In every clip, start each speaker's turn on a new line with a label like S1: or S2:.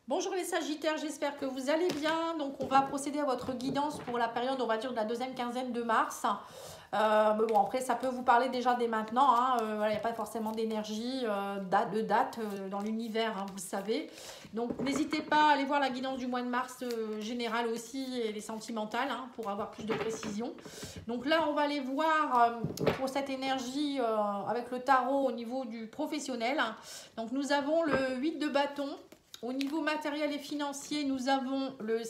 S1: Bonjour les Sagittaires, j'espère que vous allez bien. Donc on va procéder à votre guidance pour la période, on va dire, de la deuxième quinzaine de mars. Mais bon, après ça peut vous parler déjà dès maintenant. Voilà, il n'y a pas forcément d'énergie, de date dans l'univers, vous le savez. Donc n'hésitez pas à aller voir la guidance du mois de mars générale aussi et les sentimentales pour avoir plus de précision. Donc là on va aller voir pour cette énergie avec le tarot au niveau du professionnel. Donc nous avons le 8 de bâton. Au niveau matériel et financier, nous avons le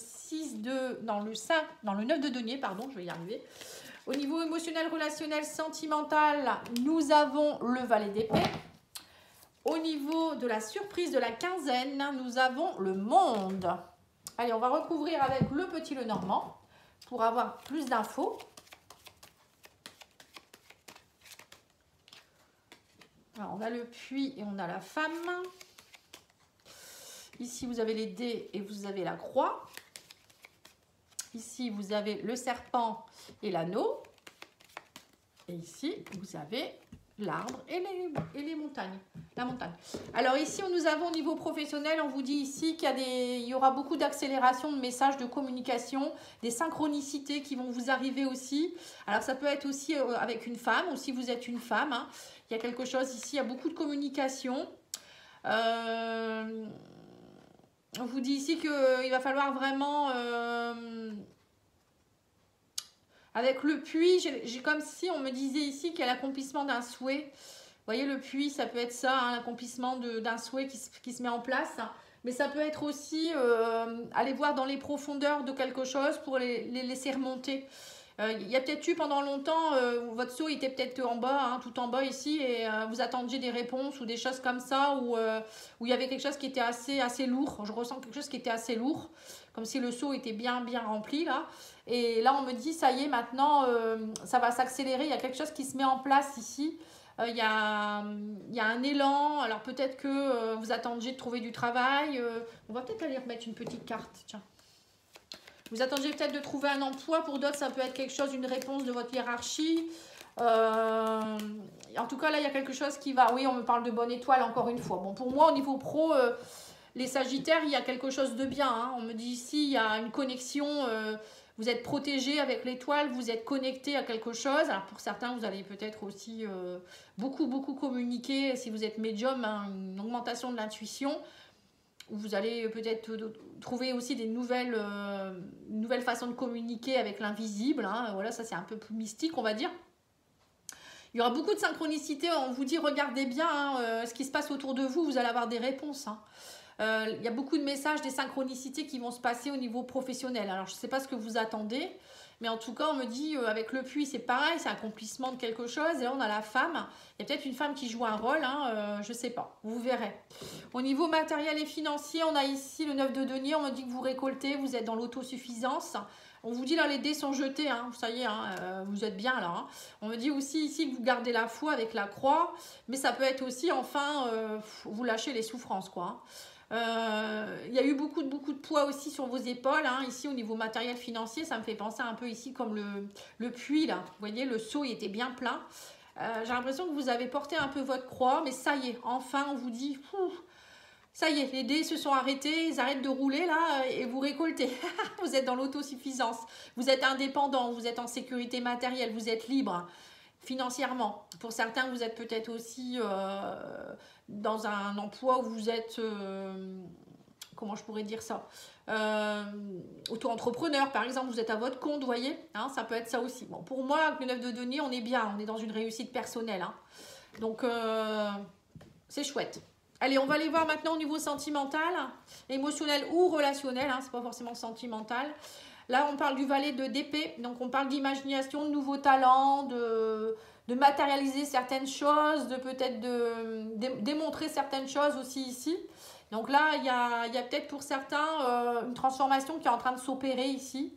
S1: 9 de denier, pardon, je vais y arriver. Au niveau émotionnel, relationnel, sentimental, nous avons le valet d'épée. Au niveau de la surprise de la quinzaine, nous avons le monde. Allez, on va recouvrir avec le petit Lenormand pour avoir plus d'infos. Alors, on a le puits et on a la femme. Ici, vous avez les dés et vous avez la croix. Ici, vous avez le serpent et l'anneau. Et ici, vous avez l'arbre et les montagnes. La montagne. Alors ici, nous avons au niveau professionnel, on vous dit ici qu'il y aura beaucoup d'accélération de messages, de communication, des synchronicités qui vont vous arriver aussi. Alors ça peut être aussi avec une femme, ou si vous êtes une femme. Il y a quelque chose ici, il y a beaucoup de communication. On vous dit ici qu'il va falloir vraiment, avec le puits, j'ai comme si on me disait ici qu'il y a l'accomplissement d'un souhait. Vous voyez, le puits, ça peut être ça, l'accomplissement d'un souhait qui se met en place. Mais ça peut être aussi aller voir dans les profondeurs de quelque chose pour les laisser remonter. Il y a peut-être eu pendant longtemps, votre seau était peut-être en bas, tout en bas ici, et vous attendiez des réponses ou des choses comme ça, où il y avait quelque chose qui était assez lourd. Je ressens quelque chose qui était assez lourd, comme si le seau était bien rempli là. Et là, on me dit, ça y est, maintenant, ça va s'accélérer. Il y a quelque chose qui se met en place ici. Il y a un élan. Alors peut-être que vous attendiez de trouver du travail. On va peut-être aller remettre une petite carte, tiens. Vous attendiez peut-être de trouver un emploi. Pour d'autres, ça peut être quelque chose, une réponse de votre hiérarchie. En tout cas, là, il y a quelque chose qui va... Oui, on me parle de bonne étoile, encore une fois. Bon, pour moi, au niveau pro, les Sagittaires, il y a quelque chose de bien. On me dit ici, il y a une connexion. Vous êtes protégé avec l'étoile. Vous êtes connecté à quelque chose. Alors, pour certains, vous allez peut-être aussi beaucoup communiquer. Si vous êtes médium, une augmentation de l'intuition. Vous allez peut-être trouver aussi des nouvelles façons de communiquer avec l'invisible. Voilà, ça c'est un peu plus mystique, on va dire. Il y aura beaucoup de synchronicité. On vous dit, regardez bien ce qui se passe autour de vous. Vous allez avoir des réponses. Il y a beaucoup de messages, des synchronicités qui vont se passer au niveau professionnel. Alors, je ne sais pas ce que vous attendez. Mais en tout cas, on me dit, avec le puits, c'est pareil, c'est accomplissement de quelque chose. Et là, on a la femme. Il y a peut-être une femme qui joue un rôle, je ne sais pas. Vous verrez. Au niveau matériel et financier, on a ici le 9 de denier. On me dit que vous récoltez, vous êtes dans l'autosuffisance. On vous dit, là, les dés sont jetés. Ça y est, vous êtes bien là. On me dit aussi ici que vous gardez la foi avec la croix. Mais ça peut être aussi, enfin, vous lâchez les souffrances, quoi. Il y a eu beaucoup de poids aussi sur vos épaules, ici au niveau matériel financier. Ça me fait penser un peu ici comme le puits là, vous voyez, le seau il était bien plein. J'ai l'impression que vous avez porté un peu votre croix, mais ça y est, enfin on vous dit, ça y est, les dés se sont arrêtés, ils arrêtent de rouler là et vous récoltez. Vous êtes dans l'autosuffisance, vous êtes indépendant, vous êtes en sécurité matérielle, vous êtes libre financièrement. Pour certains, vous êtes peut-être aussi dans un emploi où vous êtes, comment je pourrais dire ça, auto-entrepreneur par exemple, vous êtes à votre compte, vous voyez, ça peut être ça aussi. Bon, pour moi, avec le 9 de denier, on est bien, on est dans une réussite personnelle. Donc, c'est chouette. Allez, on va aller voir maintenant au niveau sentimental, émotionnel ou relationnel, c'est pas forcément sentimental. Là, on parle du valet d'épée, donc on parle d'imagination, de nouveaux talents, de matérialiser certaines choses, de peut-être démontrer certaines choses aussi ici. Donc là, il y a peut-être pour certains une transformation qui est en train de s'opérer ici.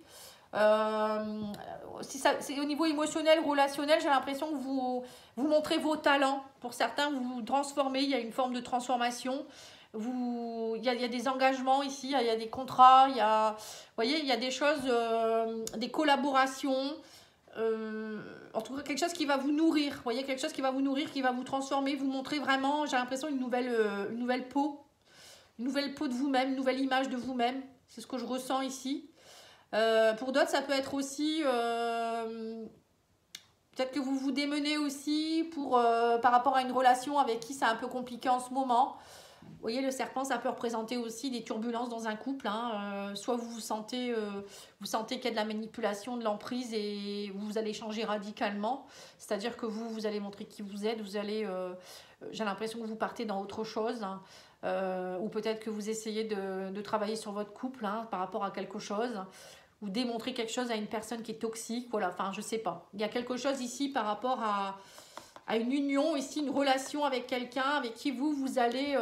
S1: Si c'est au niveau émotionnel, relationnel, j'ai l'impression que vous montrez vos talents. Pour certains, vous vous transformez, il y a une forme de transformation. Il y a des engagements ici, il y a des contrats, vous voyez, il y a des choses, des collaborations, en tout cas quelque chose qui va vous nourrir, vous voyez, quelque chose qui va vous nourrir, qui va vous transformer, vous montrer vraiment, j'ai l'impression, une nouvelle peau. une nouvelle peau de vous-même, une nouvelle image de vous-même. C'est ce que je ressens ici. Pour d'autres, ça peut être aussi... peut-être que vous vous démenez aussi par rapport à une relation avec qui c'est un peu compliqué en ce moment. Vous voyez, le serpent, ça peut représenter aussi des turbulences dans un couple. Hein. Soit vous sentez qu'il y a de la manipulation, de l'emprise et vous allez changer radicalement. C'est-à-dire que vous allez montrer qui vous êtes. J'ai l'impression que vous partez dans autre chose. Hein. Ou peut-être que vous essayez de travailler sur votre couple hein, par rapport à quelque chose. Ou démontrer quelque chose à une personne qui est toxique. Voilà, enfin, je sais pas. Il y a quelque chose ici par rapport à une union, ici une relation avec quelqu'un avec qui vous allez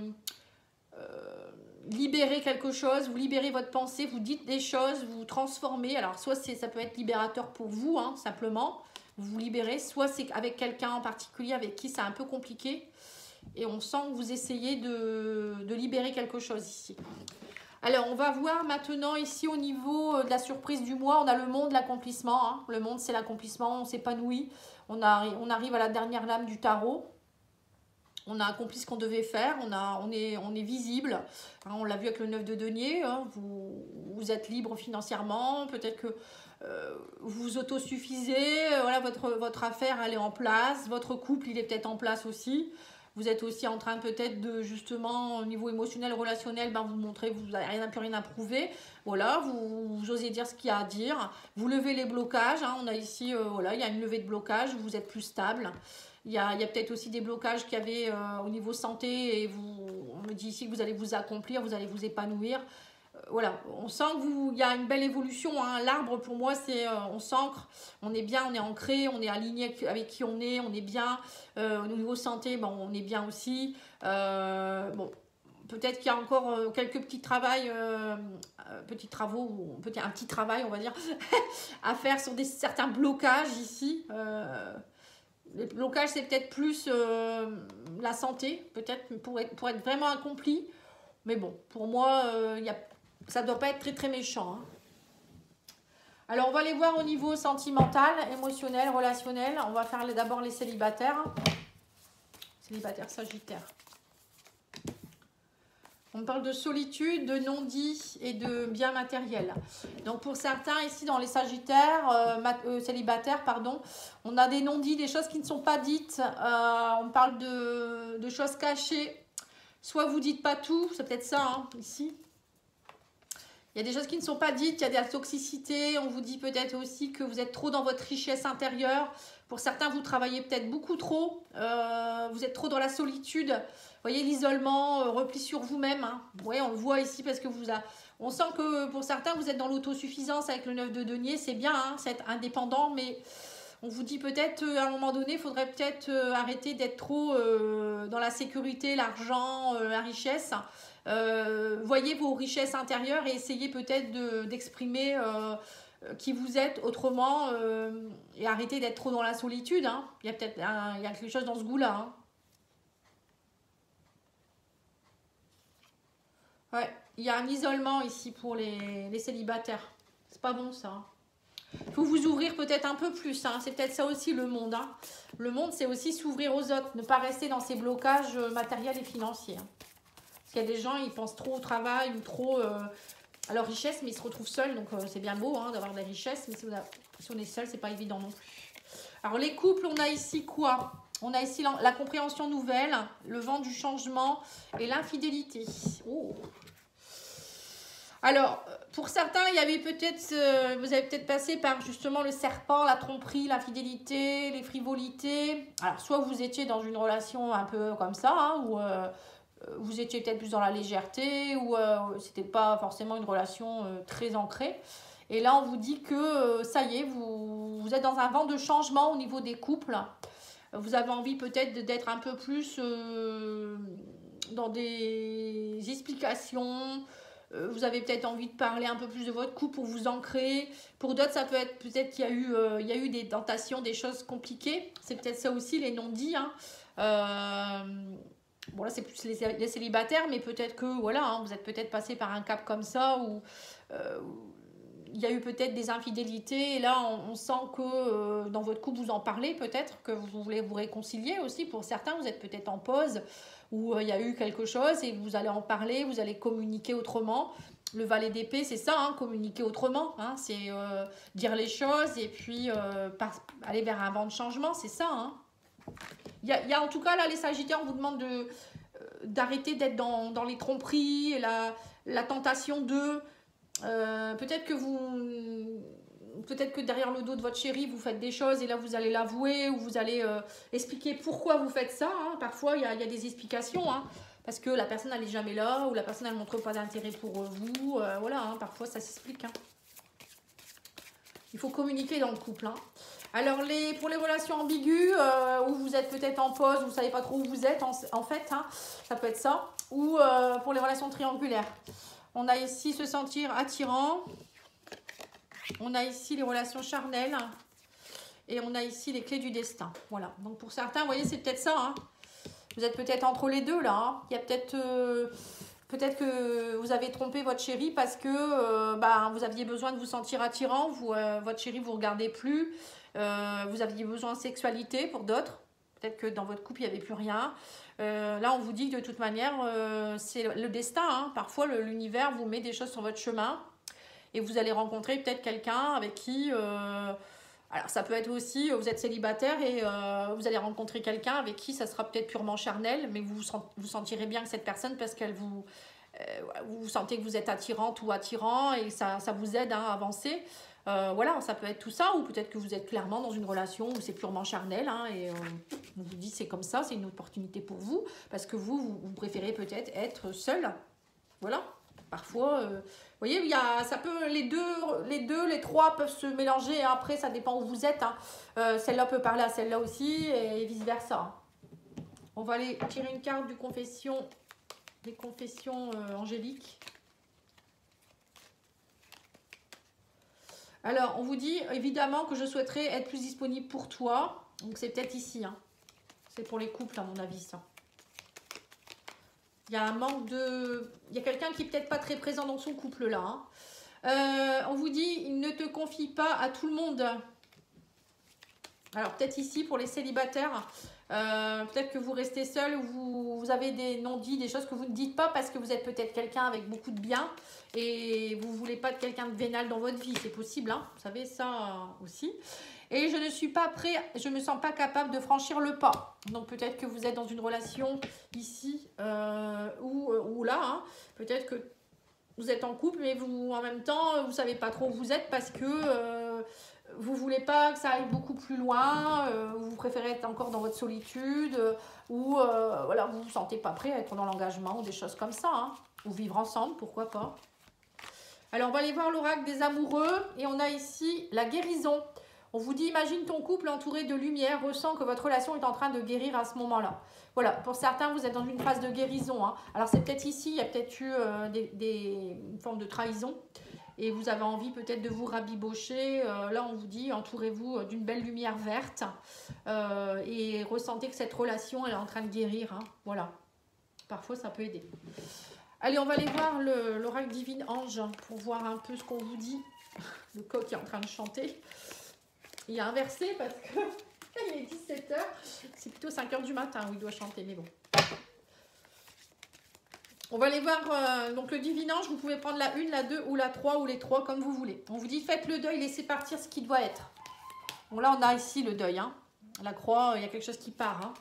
S1: libérer quelque chose, vous libérez votre pensée, vous dites des choses, vous vous transformez. Alors soit ça peut être libérateur pour vous, hein, simplement, vous vous libérez, soit c'est avec quelqu'un en particulier avec qui c'est un peu compliqué et on sent que vous essayez de libérer quelque chose ici. Alors, on va voir maintenant ici au niveau de la surprise du mois, on a le monde, l'accomplissement. Hein. Le monde, c'est l'accomplissement, on s'épanouit. On arrive à la dernière lame du tarot. On a accompli ce qu'on devait faire, on est visible. Hein, on l'a vu avec le 9 de denier. Hein. Vous êtes libre financièrement, peut-être que vous autosuffisez. Voilà, votre affaire, elle est en place. Votre couple, il est peut-être en place aussi. Vous êtes aussi en train peut-être de, justement, au niveau émotionnel, relationnel, ben, vous montrez que vous n'avez plus rien à prouver. Voilà, vous osez dire ce qu'il y a à dire. Vous levez les blocages. Hein. On a ici, voilà, il y a une levée de blocage. Vous êtes plus stable. Il y a peut-être aussi des blocages qu'il y avait au niveau santé. Et on me dit ici que vous allez vous accomplir, vous allez vous épanouir. Voilà, on sent qu'il y a une belle évolution. Hein. L'arbre, pour moi, c'est on s'ancre, on est bien, on est ancré, on est aligné avec qui on est bien. Au niveau santé, bon, on est bien aussi. Bon, peut-être qu'il y a encore quelques petits travaux, ou peut-être un petit travail, on va dire, à faire sur certains blocages ici. Les blocages, c'est peut-être plus la santé, peut-être pour être vraiment accompli. Mais bon, pour moi, ça ne doit pas être très très méchant. Hein. Alors, on va aller voir au niveau sentimental, émotionnel, relationnel. On va faire d'abord les célibataires. Célibataires, sagittaires. On parle de solitude, de non-dit et de bien matériel. Donc, pour certains, ici, dans les sagittaires, célibataires, pardon, on a des non-dits, des choses qui ne sont pas dites. On parle de choses cachées. Soit vous ne dites pas tout, c'est peut-être ça, hein, ici. Il y a des choses qui ne sont pas dites, il y a de la toxicité. On vous dit peut-être aussi que vous êtes trop dans votre richesse intérieure. Pour certains, vous travaillez peut-être beaucoup trop. Vous êtes trop dans la solitude. Vous voyez, l'isolement, repli sur vous-même. Hein. Ouais, on le voit ici parce que on sent que pour certains, vous êtes dans l'autosuffisance avec le 9 de denier. C'est bien, hein, c'est être indépendant, mais on vous dit peut-être à un moment donné, il faudrait peut-être arrêter d'être trop dans la sécurité, l'argent, la richesse. Voyez vos richesses intérieures et essayez peut-être d'exprimer qui vous êtes autrement et arrêtez d'être trop dans la solitude. Hein. Il y a peut-être il y a quelque chose dans ce goût-là. Hein. Ouais, il y a un isolement ici pour les célibataires. C'est pas bon ça. Hein. Il faut vous ouvrir peut-être un peu plus. Hein. C'est peut-être ça aussi le monde. Hein. Le monde, c'est aussi s'ouvrir aux autres. Ne pas rester dans ces blocages matériels et financiers. Hein. Parce qu'il y a des gens, ils pensent trop au travail ou trop à leur richesse, mais ils se retrouvent seuls. Donc, c'est bien beau hein, d'avoir des richesses. Mais si on est seul, c'est pas évident non plus. Alors, les couples, on a ici quoi? On a ici la compréhension nouvelle, le vent du changement et l'infidélité. Oh. Alors, pour certains, il y avait peut-être, vous avez peut-être passé par justement le serpent, la tromperie, l'infidélité, les frivolités. Alors, soit vous étiez dans une relation un peu comme ça, hein, ou vous étiez peut-être plus dans la légèreté, ou c'était pas forcément une relation très ancrée. Et là, on vous dit que ça y est, vous êtes dans un vent de changement au niveau des couples. Vous avez envie peut-être d'être un peu plus dans des explications. Vous avez peut-être envie de parler un peu plus de votre couple pour vous ancrer. Pour d'autres, ça peut être peut-être qu'il y a eu des tentations, des choses compliquées. C'est peut-être ça aussi, les non-dits. Hein. Bon, là, c'est plus les célibataires, mais peut-être que, voilà, hein, vous êtes peut-être passé par un cap comme ça où il y a eu peut-être des infidélités. Et là, on sent que dans votre couple, vous en parlez peut-être, que vous voulez vous réconcilier aussi. Pour certains, vous êtes peut-être en pause. où il y a eu quelque chose et vous allez en parler, vous allez communiquer autrement. Le valet d'épée, c'est ça, hein, communiquer autrement, hein, c'est dire les choses et puis aller vers un vent de changement, c'est ça. Hein. Il y a en tout cas, là, les Sagittaires, on vous demande d'arrêter d'être dans les tromperies et la tentation de... peut-être que derrière le dos de votre chéri, vous faites des choses et là, vous allez l'avouer ou vous allez expliquer pourquoi vous faites ça. Hein. Parfois, il y a des explications, hein, parce que la personne, elle n'est jamais là ou la personne, elle ne montre pas d'intérêt pour vous. Voilà, hein, parfois, ça s'explique. Hein. Il faut communiquer dans le couple. Hein. Alors, pour les relations ambiguës, où vous êtes peut-être en pause, vous ne savez pas trop où vous êtes, en fait, hein, ça peut être ça. Ou pour les relations triangulaires. On a ici se sentir attirant. On a ici les relations charnelles. Et on a ici les clés du destin. Voilà. Donc, pour certains, vous voyez, c'est peut-être ça. Hein. Vous êtes peut-être entre les deux, là. Hein. Il y a peut-être... peut-être que vous avez trompé votre chéri parce que vous aviez besoin de vous sentir attirant. Votre chéri ne vous regardait plus. Vous aviez besoin de sexualité pour d'autres. Peut-être que dans votre couple, il n'y avait plus rien. Là, on vous dit que de toute manière, c'est le destin. Hein. Parfois, l'univers vous met des choses sur votre chemin. Et vous allez rencontrer peut-être quelqu'un avec qui... alors, ça peut être aussi, vous êtes célibataire et vous allez rencontrer quelqu'un avec qui ça sera peut-être purement charnel. Mais vous sentirez bien que cette personne, parce qu'elle vous sentez que vous êtes attirante ou attirant et ça vous aide, hein, à avancer. Voilà, ça peut être tout ça, ou peut-être que vous êtes clairement dans une relation où c'est purement charnel, hein, et on vous dit c'est comme ça, c'est une opportunité pour vous, parce que vous préférez peut-être être seul. Voilà, parfois, vous voyez, ça peut, les trois peuvent se mélanger, hein. Après ça dépend où vous êtes, hein. Celle-là peut parler à celle-là aussi, et vice-versa. On va aller tirer une carte des confessions angéliques. Alors, on vous dit évidemment que je souhaiterais être plus disponible pour toi. Donc, c'est peut-être ici. Hein. C'est pour les couples, à mon avis, ça. Il y a un manque de... Il y a quelqu'un qui n'est peut-être pas très présent dans son couple, là. Hein. On vous dit, il ne te confie pas à tout le monde. Alors, peut-être ici, pour les célibataires, peut-être que vous restez seul, ou vous avez des non-dits, des choses que vous ne dites pas parce que vous êtes peut-être quelqu'un avec beaucoup de bien et vous ne voulez pas de quelqu'un de vénal dans votre vie. C'est possible, hein, vous savez ça aussi. Et je ne suis pas prêt, je ne me sens pas capable de franchir le pas. Donc peut-être que vous êtes dans une relation ici ou là. Hein. Peut-être que vous êtes en couple, mais en même temps, vous ne savez pas trop où vous êtes parce que... vous ne voulez pas que ça aille beaucoup plus loin, vous préférez être encore dans votre solitude, ou voilà, vous ne vous sentez pas prêt à être dans l'engagement, ou des choses comme ça, hein, ou vivre ensemble, pourquoi pas. Alors, on va aller voir l'oracle des amoureux, et on a ici la guérison. On vous dit, imagine ton couple entouré de lumière, ressent que votre relation est en train de guérir à ce moment-là. Voilà, pour certains, vous êtes dans une phase de guérison. Hein. Alors, c'est peut-être ici, il y a peut-être eu une forme de trahison. Et vous avez envie peut-être de vous rabibocher. Là, on vous dit, entourez-vous d'une belle lumière verte. Et ressentez que cette relation, elle est en train de guérir. Hein. Voilà. Parfois, ça peut aider. Allez, on va aller voir l'oracle divine ange pour voir un peu ce qu'on vous dit. Le coq est en train de chanter. Il a inversé parce que il est 17h. C'est plutôt 5h du matin où il doit chanter, mais bon. On va aller voir donc le divin ange. Vous pouvez prendre la 1, la 2 ou la 3 ou les 3 comme vous voulez. On vous dit faites le deuil, laissez partir ce qui doit être. Bon, là, on a ici le deuil. Hein. La croix, il y a quelque chose qui part. Hein.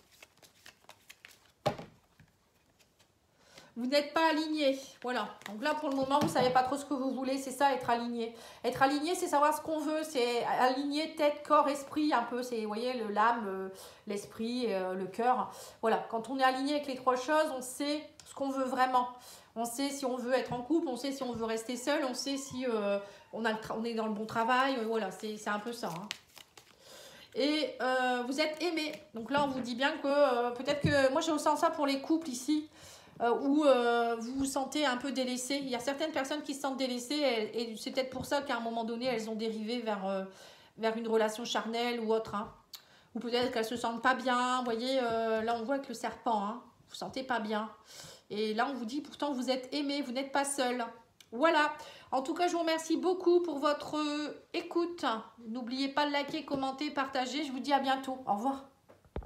S1: Vous n'êtes pas aligné. Voilà. Donc là, pour le moment, vous ne savez pas trop ce que vous voulez. C'est ça, être aligné. Être aligné, c'est savoir ce qu'on veut. C'est aligner tête, corps, esprit un peu. C'est, vous voyez, l'âme, l'esprit, le cœur. Voilà. Quand on est aligné avec les trois choses, on sait ce qu'on veut vraiment. On sait si on veut être en couple. On sait si on veut rester seul. On sait si on est dans le bon travail. Voilà. C'est un peu ça. Hein. Et vous êtes aimé. Donc là, on vous dit bien que peut-être que... Moi, je ressens ça pour les couples ici. Où vous vous sentez un peu délaissé. Il y a certaines personnes qui se sentent délaissées et c'est peut-être pour ça qu'à un moment donné, elles ont dérivé vers une relation charnelle ou autre. Hein. Ou peut-être qu'elles ne se sentent pas bien. Vous voyez, là, on voit avec le serpent. Hein. Vous ne vous sentez pas bien. Et là, on vous dit, pourtant, vous êtes aimé, vous n'êtes pas seul. Voilà. En tout cas, je vous remercie beaucoup pour votre écoute. N'oubliez pas de liker, commenter, partager. Je vous dis à bientôt. Au revoir.